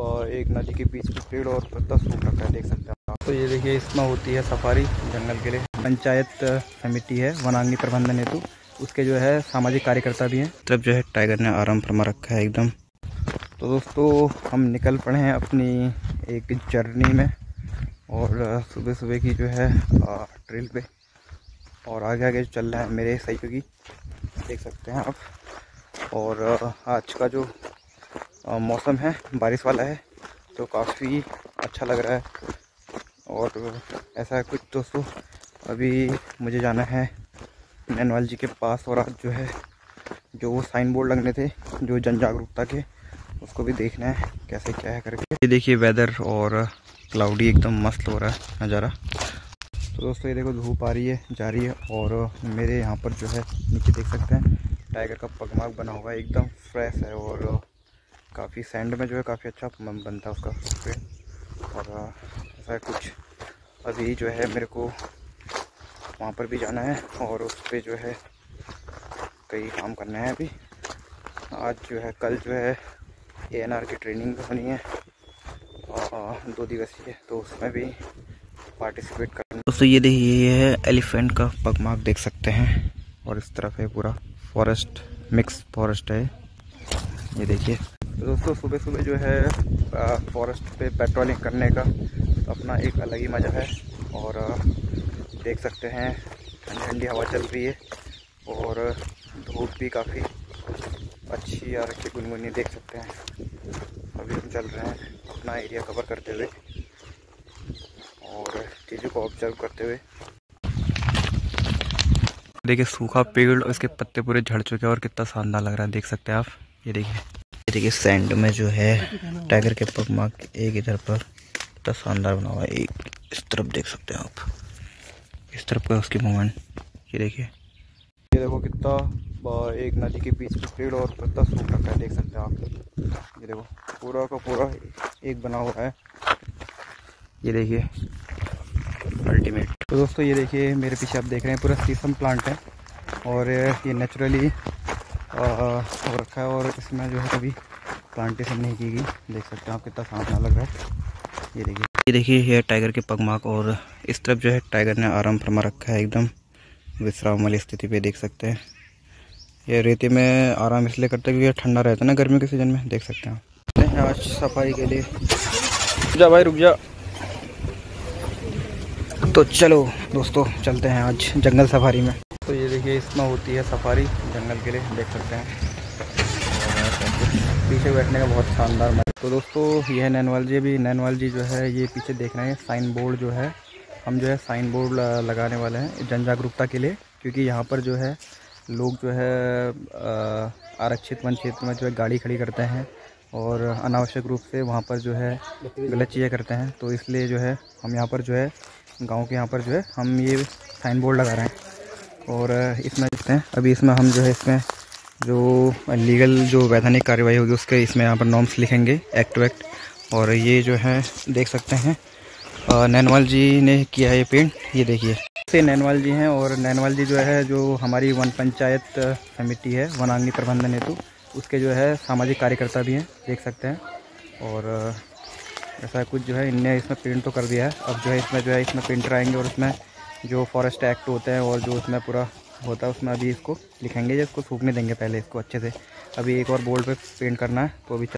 एक नदी के बीच में पेड़ और पत्ता सूख रखा है, देख सकते हैं आप। तो ये देखिए, इसमें होती है सफारी जंगल के लिए। पंचायत समिति है वनाग्नि प्रबंधन हेतु, उसके जो है सामाजिक कार्यकर्ता भी हैं। तब जो है टाइगर ने आराम फरमा रखा है एकदम। तो दोस्तों, हम निकल पड़े हैं अपनी एक जर्नी में, और सुबह सुबह की जो है ट्रेल पे, और आगे आगे चल रहा है मेरे सहयोगी, देख सकते हैं आप। और आज का जो मौसम है बारिश वाला है, तो काफ़ी अच्छा लग रहा है। और ऐसा है कुछ दोस्तों, अभी मुझे जाना है नैनवाल जी के पास, और आज जो है जो वो साइन बोर्ड लगने थे जो जन जागरूकता के, उसको भी देखना है कैसे क्या है करके। ये देखिए वेदर और क्लाउडी एकदम मस्त हो रहा है नज़ारा। तो दोस्तों ये देखो, धूप आ रही है जा रही है, और मेरे यहाँ पर जो है नीचे देख सकते हैं टाइगर का पगमार्क बना हुआ है, एकदम फ्रेश है। और काफ़ी सैंड में जो है काफ़ी अच्छा बनता है उसका फुटप्रिंट। और ऐसा कुछ अभी जो है मेरे को वहाँ पर भी जाना है, और उस पर जो है कई काम करना है अभी। आज जो है, कल जो है ANR की ट्रेनिंग होनी है, 2 दिवसीय, तो उसमें भी पार्टिसिपेट करना। दोस्तों ये देखिए, ये है एलिफेंट का पगमार्क, देख सकते हैं। और इस तरफ है पूरा फॉरेस्ट, मिक्स फॉरेस्ट है ये देखिए। तो दोस्तों सुबह सुबह जो है फॉरेस्ट पे पेट्रोलिंग करने का अपना एक अलग ही मज़ा है। और देख सकते हैं ठंडी ठंडी हवा चल रही है, और धूप भी काफ़ी अच्छी आ रखी, गुनगुनी, देख सकते हैं। अभी हम चल रहे हैं अपना एरिया कवर करते हुए और चीज़ों को ऑब्जर्व करते हुए। देखिए सूखा पेड़ और इसके पत्ते पूरे झड़ चुके हैं, और कितना शानदार लग रहा है, देख सकते हैं आप। ये देखिए सैंड में जो है टाइगर के पगमार्क एक इधर पर कितना शानदार बना हुआ है, एक इस तरफ देख सकते हैं आप, इस तरफ का उसकी मूवमेंट। ये देखिए, ये देखो कितना एक नदी के बीच में पेड़ और पत्ता सूख रखा है, देख सकते हैं आप। ये देखो पूरा का पूरा एक बना हुआ है, ये देखिए अल्टीमेट। तो दोस्तों ये देखिए मेरे पीछे आप देख रहे हैं पूरा शीशम प्लांट है, और ये नेचुरली हो रखा है, और इसमें जो है कभी प्लांटेशन नहीं की गई, देख सकते हैं आप कितना शानदार लग रहा है। ये देखिए ये टाइगर के पगमार्क, और इस तरफ जो है टाइगर ने आराम फरमा रखा है एकदम विश्राम वाली स्थिति पे, देख सकते हैं। ये रेती में आराम इसलिए करते हैं क्योंकि ठंडा रहता है ना गर्मी के सीजन में, देख सकते हैं आप। आज सफारी के लिए रुक जा भाई, रुक जा। तो चलो दोस्तों चलते हैं आज जंगल सफारी में। तो ये देखिए, इसमें होती है सफारी जंगल के लिए, देख सकते हैं। पीछे बैठने का बहुत शानदार मजा। तो दोस्तों यह नैनवाल जी, अभी नैनवाल जी जो है ये पीछे देख रहे हैं साइन बोर्ड जो है, हम जो है साइन बोर्ड लगाने वाले हैं जन जागरूकता के लिए। क्योंकि यहाँ पर जो है लोग जो है आरक्षित वन क्षेत्र में जो है गाड़ी खड़ी करते हैं, और अनावश्यक रूप से वहाँ पर जो है गलत चीज़ें करते हैं। तो इसलिए जो है हम यहाँ पर जो है गांव के यहाँ पर जो है हम ये साइन बोर्ड लगा रहे हैं। और इसमें देखते हैं अभी इसमें हम जो है इसमें जो लीगल जो वैधानिक कार्रवाई होगी उसके इसमें यहाँ पर नॉर्म्स लिखेंगे, एक्ट वैक्ट। और ये जो है देख सकते हैं नैनवाल जी ने किया है ये पेंट, ये देखिए से नैनवाल जी हैं। और नैनवाल जी जो है जो हमारी वन पंचायत समिति है वनाग्नि प्रबंधन हेतु, उसके जो है सामाजिक कार्यकर्ता भी हैं, देख सकते हैं। और ऐसा कुछ जो है इनने इसमें पेंट तो कर दिया है। अब जो है इसमें पेंटर आएंगे, और इसमें जो फॉरेस्ट एक्ट होते हैं और जो इसमें पूरा होता है उसमें अभी इसको लिखेंगे, जो इसको सूखने देंगे पहले इसको अच्छे से। अभी एक और बोर्ड पे पेंट करना है, तो अभी